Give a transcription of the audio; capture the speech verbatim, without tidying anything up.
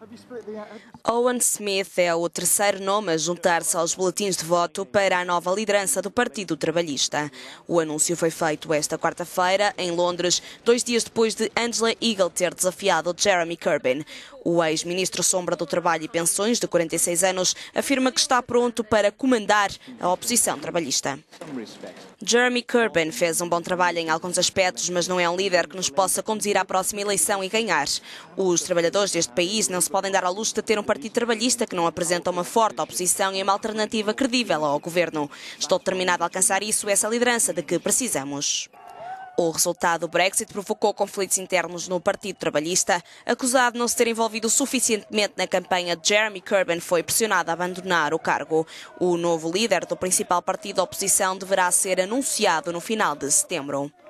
Owen Smith é o terceiro nome a juntar-se aos boletins de voto para a nova liderança do Partido Trabalhista. O anúncio foi feito esta quarta-feira, em Londres, dois dias depois de Angela Eagle ter desafiado Jeremy Corbyn. O ex-ministro sombra do Trabalho e Pensões, de quarenta e seis anos, afirma que está pronto para comandar a oposição trabalhista. Jeremy Corbyn fez um bom trabalho em alguns aspectos, mas não é um líder que nos possa conduzir à próxima eleição e ganhar. Os trabalhadores deste país não se podem dar ao luxo de ter um partido trabalhista que não apresenta uma forte oposição e uma alternativa credível ao governo. Estou determinado a alcançar isso, essa liderança de que precisamos. O resultado do Brexit provocou conflitos internos no Partido Trabalhista. Acusado de não se ter envolvido suficientemente na campanha, Jeremy Corbyn foi pressionado a abandonar o cargo. O novo líder do principal partido da oposição deverá ser anunciado no final de setembro.